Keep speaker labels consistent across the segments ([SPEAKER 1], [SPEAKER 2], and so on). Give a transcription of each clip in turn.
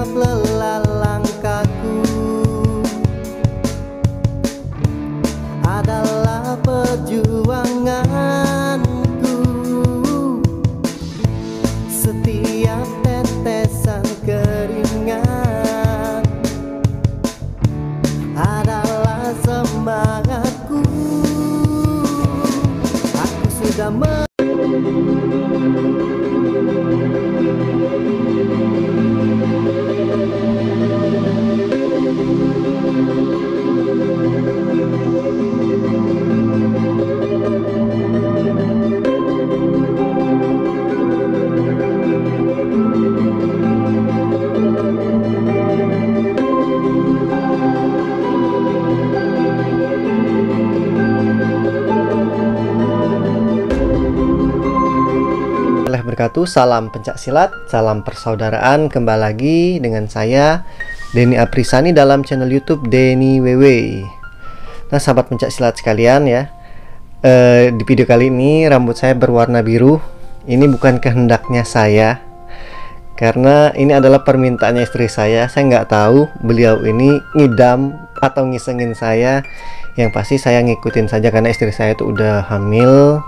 [SPEAKER 1] setiap lelah langkahku adalah perjuanganku. Setiap tetesan keringat adalah semangatku. Aku sudah
[SPEAKER 2] wabarakatuh. Salam pencak silat, salam persaudaraan. Kembali lagi dengan saya Denny Aprisani dalam channel YouTube Denny WW. Nah, sahabat pencak silat sekalian ya, di video kali ini rambut saya berwarna biru. Ini bukan kehendaknya saya, karena ini adalah permintaannya istri saya. Saya nggak tahu beliau ini ngidam atau ngisengin saya. Yang pasti saya ngikutin saja karena istri saya itu udah hamil,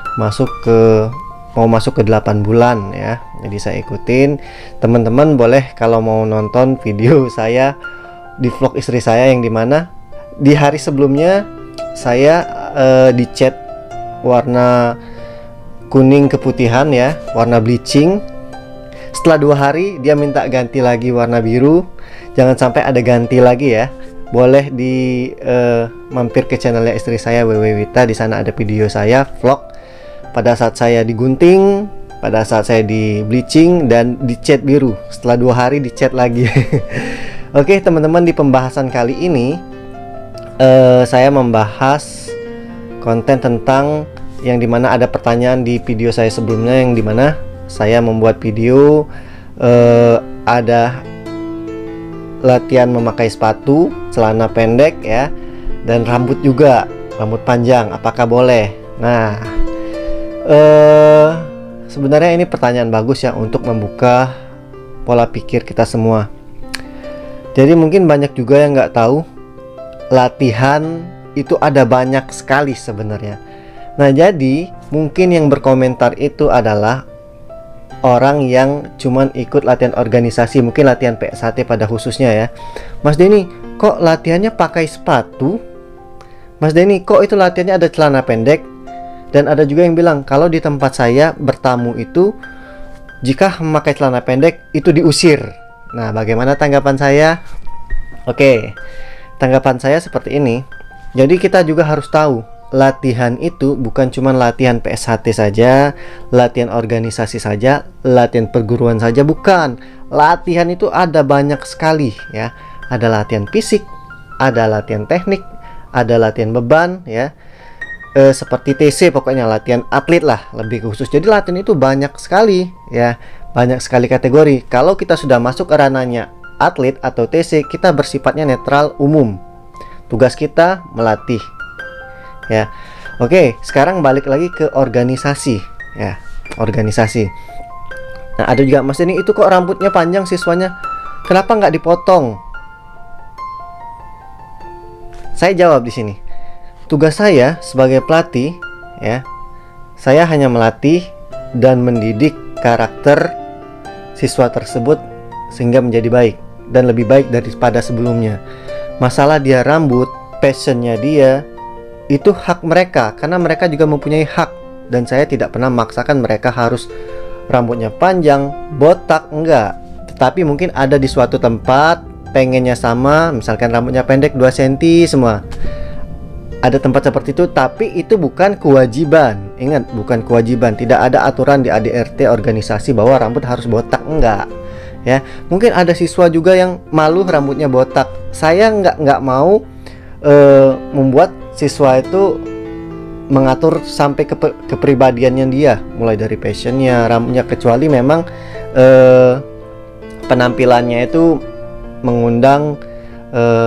[SPEAKER 2] mau masuk ke 8 bulan ya. Jadi saya ikutin. Teman-teman boleh kalau mau nonton video saya di vlog istri saya yang dimana di hari sebelumnya saya dicat warna kuning keputihan ya, warna bleaching. Setelah 2 hari dia minta ganti lagi warna biru. Jangan sampai ada ganti lagi ya. Boleh di mampir ke channelnya istri saya WW Wita. Di sana ada video saya vlog pada saat saya digunting, pada saat saya di bleaching dan dicat biru. Setelah 2 hari dicat lagi. Oke teman-teman, di pembahasan kali ini saya membahas konten tentang yang dimana ada pertanyaan di video saya sebelumnya, yang dimana saya membuat video ada latihan memakai sepatu, celana pendek ya, dan rambut juga, rambut panjang, apakah boleh? Nah, sebenarnya ini pertanyaan bagus ya untuk membuka pola pikir kita semua. Jadi mungkin banyak juga yang nggak tahu latihan itu ada banyak sekali sebenarnya. Nah, jadi mungkin yang berkomentar itu adalah orang yang cuman ikut latihan organisasi, mungkin latihan PSHT pada khususnya ya. Mas Denny, kok latihannya pakai sepatu? Mas Denny, kok itu latihannya ada celana pendek? Dan ada juga yang bilang kalau di tempat saya bertamu itu jika memakai celana pendek itu diusir. Nah, bagaimana tanggapan saya? Oke, tanggapan saya seperti ini. Jadi kita juga harus tahu latihan itu bukan cuma latihan PSHT saja, latihan organisasi saja, latihan perguruan saja, bukan. Latihan itu ada banyak sekali ya. Ada latihan fisik, ada latihan teknik, ada latihan beban ya. Seperti TC, pokoknya latihan atlet lah lebih khusus. Jadi latihan itu banyak sekali ya, banyak sekali kategori. Kalau kita sudah masuk ke ranahnya atlet atau TC, kita bersifatnya netral umum. Tugas kita melatih ya. Oke, sekarang balik lagi ke organisasi ya, organisasi. Nah, ada juga, Mas ini itu kok rambutnya panjang siswanya, kenapa nggak dipotong? Saya jawab di sini. Tugas saya sebagai pelatih ya, saya hanya melatih dan mendidik karakter siswa tersebut sehingga menjadi baik dan lebih baik daripada sebelumnya. Masalah dia rambut, passionnya dia, itu hak mereka, karena mereka juga mempunyai hak. Dan saya tidak pernah memaksakan mereka harus rambutnya panjang, botak, enggak. Tetapi mungkin ada di suatu tempat pengennya sama, misalkan rambutnya pendek 2 cm semua. Ada tempat seperti itu, tapi itu bukan kewajiban. Ingat, bukan kewajiban. Tidak ada aturan di ADRT organisasi bahwa rambut harus botak, enggak. Ya, mungkin ada siswa juga yang malu rambutnya botak. Saya nggak mau membuat siswa itu mengatur sampai ke kepribadiannya dia, mulai dari passionnya, rambutnya, kecuali memang penampilannya itu mengundang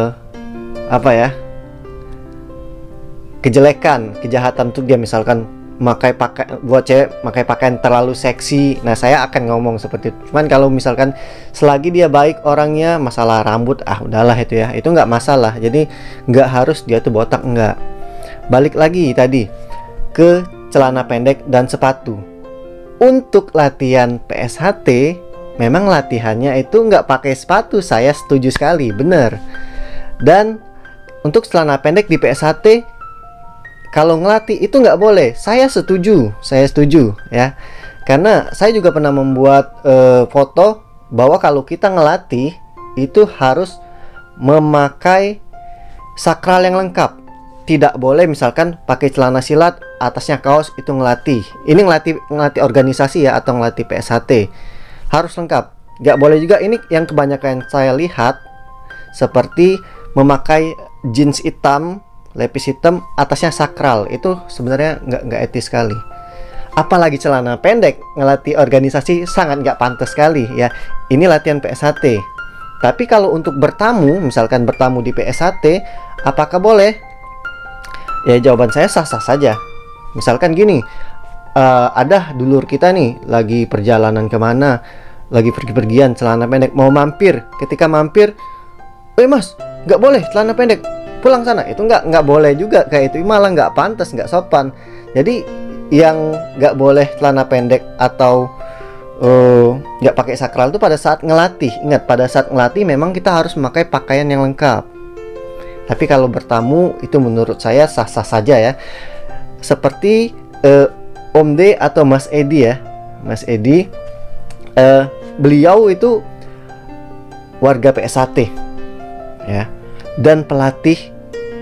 [SPEAKER 2] apa ya, kejelekan, kejahatan untuk dia, misalkan buat cewek pakai pakaian terlalu seksi. Nah, saya akan ngomong seperti itu. Cuman kalau misalkan selagi dia baik orangnya, masalah rambut udahlah itu ya, itu nggak masalah. Jadi nggak harus dia tuh botak, nggak. Balik lagi tadi ke celana pendek dan sepatu. Untuk latihan PSHT, memang latihannya itu nggak pakai sepatu. Saya setuju sekali, bener. Dan untuk celana pendek di PSHT, kalau ngelatih itu nggak boleh. Saya setuju ya. Karena saya juga pernah membuat foto bahwa kalau kita ngelatih itu harus memakai sakral yang lengkap. Tidak boleh misalkan pakai celana silat, atasnya kaos, itu ngelatih. Ini ngelatih organisasi ya, atau ngelatih PSHT. Harus lengkap. Nggak boleh juga, ini yang kebanyakan saya lihat, seperti memakai jeans hitam, lepis hitam, atasnya sakral. Itu sebenarnya nggak etis sekali. Apalagi celana pendek ngelatih organisasi, sangat nggak pantas sekali ya. Ini latihan PSHT. Tapi kalau untuk bertamu, misalkan bertamu di PSHT, apakah boleh? Ya, jawaban saya sah-sah saja. Misalkan gini, ada dulur kita nih lagi perjalanan kemana, lagi pergi-pergian celana pendek, mau mampir. Ketika mampir, mas, nggak boleh celana pendek, pulang sana. Itu nggak boleh juga, kayak itu malah nggak pantas, nggak sopan. Jadi yang nggak boleh celana pendek atau nggak pakai sakral itu pada saat ngelatih. Ingat, pada saat ngelatih memang kita harus memakai pakaian yang lengkap. Tapi kalau bertamu itu menurut saya sah-sah saja ya. Seperti Om D atau Mas Edi ya. Mas Edi, beliau itu warga PSHT ya, dan pelatih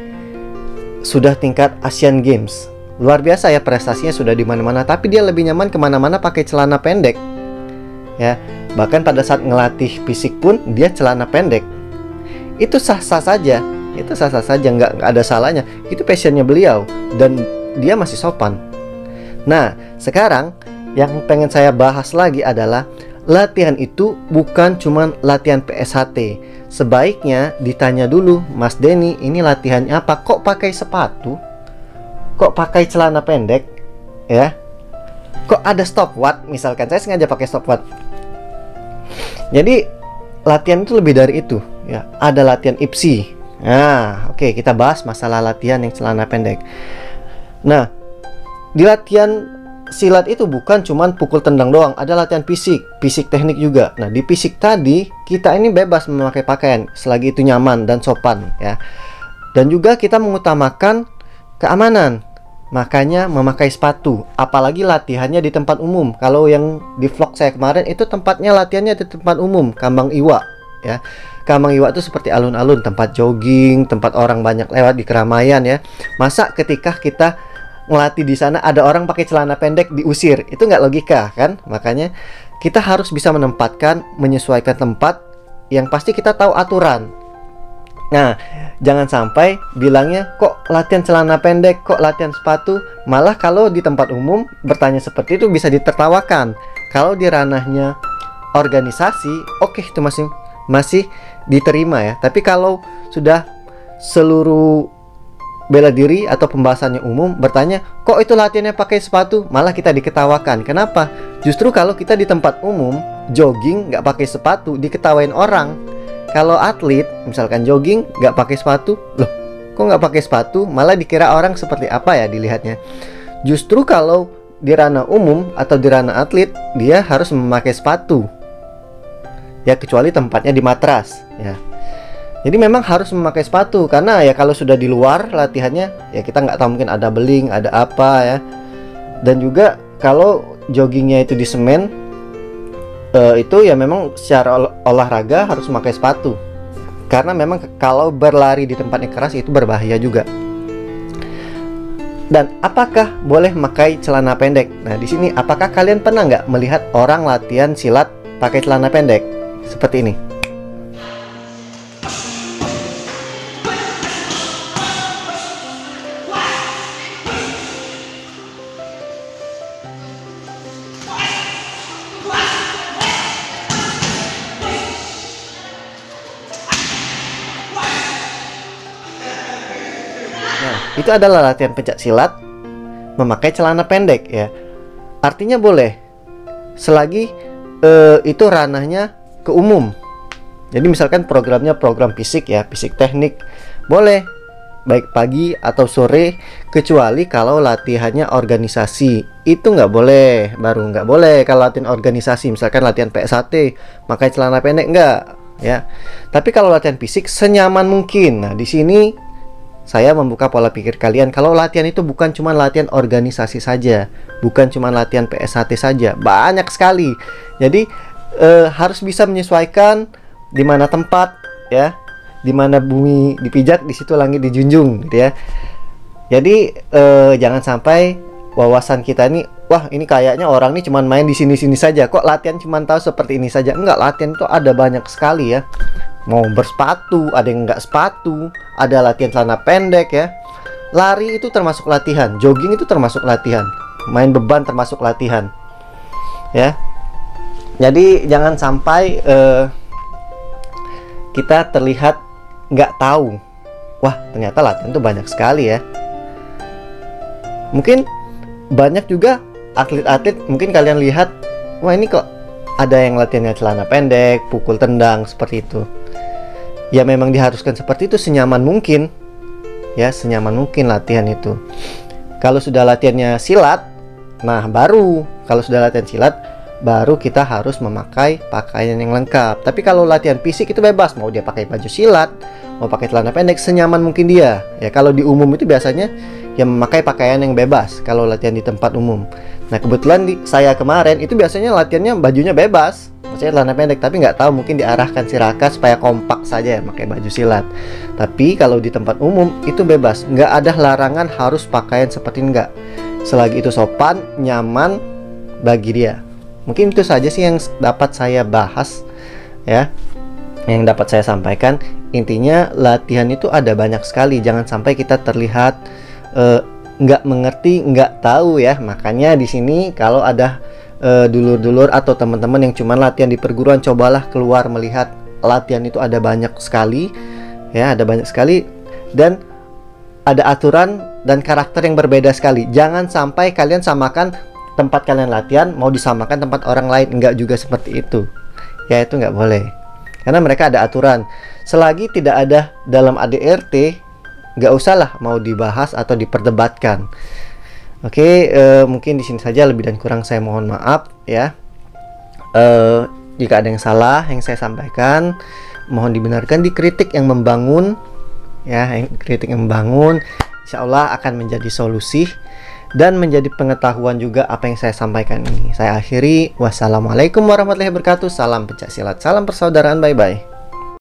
[SPEAKER 2] sudah tingkat Asian Games. Luar biasa ya, prestasinya sudah di mana-mana. Tapi dia lebih nyaman kemana-mana pakai celana pendek ya. Bahkan pada saat ngelatih fisik pun dia celana pendek. Itu sah-sah saja. Itu sah-sah saja, nggak ada salahnya. Itu passionnya beliau dan dia masih sopan. Nah, sekarang yang pengen saya bahas lagi adalah latihan itu bukan cuma latihan PSHT. Sebaiknya ditanya dulu, Mas Denny, ini latihannya apa? Kok pakai sepatu? Kok pakai celana pendek? Ya, kok ada stopwatch? Misalkan saya sengaja pakai stopwatch. Jadi latihan itu lebih dari itu ya. Ada latihan IPSI. Nah, oke, kita bahas masalah latihan yang celana pendek. Nah, di latihan silat itu bukan cuman pukul tendang doang, ada latihan fisik teknik juga. Nah, di fisik tadi kita ini bebas memakai pakaian selagi itu nyaman dan sopan ya. Dan juga kita mengutamakan keamanan. Makanya memakai sepatu, apalagi latihannya di tempat umum. Kalau yang di vlog saya kemarin itu tempatnya latihannya di tempat umum, Kambang Iwa ya. Kambang Iwa itu seperti alun-alun, tempat jogging, tempat orang banyak lewat di keramaian ya. Masa ketika kita ngelatih di sana ada orang pakai celana pendek diusir? Itu nggak logika kan? Makanya kita harus bisa menempatkan, menyesuaikan tempat yang pasti kita tahu aturan. Nah, jangan sampai bilangnya kok latihan celana pendek, kok latihan sepatu. Malah kalau di tempat umum bertanya seperti itu bisa ditertawakan. Kalau di ranahnya organisasi, oke, itu masih diterima ya. Tapi kalau sudah seluruh bela diri atau pembahasannya umum bertanya, kok itu latihannya pakai sepatu, malah kita diketawakan. Kenapa? Justru kalau kita di tempat umum jogging nggak pakai sepatu diketawain orang. Kalau atlet misalkan jogging nggak pakai sepatu, loh kok nggak pakai sepatu, malah dikira orang seperti apa ya dilihatnya. Justru kalau di ranah umum atau di ranah atlet, dia harus memakai sepatu ya, kecuali tempatnya di matras ya. Jadi memang harus memakai sepatu, karena ya kalau sudah di luar latihannya ya kita nggak tahu, mungkin ada beling, ada apa ya. Dan juga kalau joggingnya itu di semen, itu ya memang secara olahraga harus memakai sepatu, karena memang kalau berlari di tempat yang keras itu berbahaya juga. Dan apakah boleh memakai celana pendek? Nah, di sini apakah kalian pernah nggak melihat orang latihan silat pakai celana pendek seperti ini? Nah, itu adalah latihan pencak silat memakai celana pendek ya. Artinya boleh, selagi itu ranahnya ke umum. Jadi misalkan programnya program fisik ya, fisik teknik, boleh baik pagi atau sore, kecuali kalau latihannya organisasi, itu nggak boleh. Baru nggak boleh kalau latihan organisasi, misalkan latihan PSAT, pakai celana pendek nggak ya. Tapi kalau latihan fisik senyaman mungkin. Nah, di sini saya membuka pola pikir kalian, kalau latihan itu bukan cuma latihan organisasi saja, bukan cuma latihan PSAT saja, banyak sekali. Jadi harus bisa menyesuaikan di mana tempat ya, di mana bumi dipijak, di situ langit dijunjung gitu ya. Jadi jangan sampai wawasan kita ini, wah ini kayaknya orang ini cuma main di sini-sini saja, kok latihan cuma tahu seperti ini saja. Enggak, latihan itu ada banyak sekali ya. Mau bersepatu, ada yang enggak sepatu, ada latihan celana pendek ya. Lari itu termasuk latihan, jogging itu termasuk latihan, main beban termasuk latihan ya. Jadi jangan sampai kita terlihat nggak tahu, wah ternyata latihan tuh banyak sekali ya. Mungkin banyak juga atlet-atlet, mungkin kalian lihat, wah ini kok ada yang latihannya celana pendek, pukul tendang, seperti itu. Ya memang diharuskan seperti itu, senyaman mungkin ya, senyaman mungkin latihan itu. Kalau sudah latihannya silat, nah baru kalau sudah latihan silat, baru kita harus memakai pakaian yang lengkap. Tapi kalau latihan fisik itu bebas, mau dia pakai baju silat, mau pakai celana pendek, senyaman mungkin dia ya. Kalau di umum itu biasanya yang memakai pakaian yang bebas kalau latihan di tempat umum. Nah kebetulan saya kemarin itu biasanya latihannya bajunya bebas, maksudnya celana pendek, tapi nggak tahu mungkin diarahkan si Raka supaya kompak saja ya pakai baju silat. Tapi kalau di tempat umum itu bebas, nggak ada larangan harus pakaian seperti ini, nggak, selagi itu sopan, nyaman bagi dia. Mungkin itu saja sih yang dapat saya bahas ya, yang dapat saya sampaikan. Intinya latihan itu ada banyak sekali, jangan sampai kita terlihat nggak mengerti, nggak tahu ya. Makanya di sini kalau ada dulur-dulur atau teman-teman yang cuma latihan di perguruan, cobalah keluar melihat latihan itu ada banyak sekali ya, ada banyak sekali, dan ada aturan dan karakter yang berbeda sekali. Jangan sampai kalian samakan tempat kalian latihan mau disamakan tempat orang lain, enggak juga seperti itu ya, itu nggak boleh, karena mereka ada aturan. Selagi tidak ada dalam ADRT, nggak usahlah mau dibahas atau diperdebatkan. Oke, mungkin di sini saja, lebih dan kurang saya mohon maaf ya. Jika ada yang salah yang saya sampaikan, mohon dibenarkan, dikritik yang membangun ya, kritik yang membangun, insya Allah akan menjadi solusi dan menjadi pengetahuan juga apa yang saya sampaikan ini. Saya akhiri, wassalamualaikum warahmatullahi wabarakatuh. Salam pencak silat, salam persaudaraan, bye bye.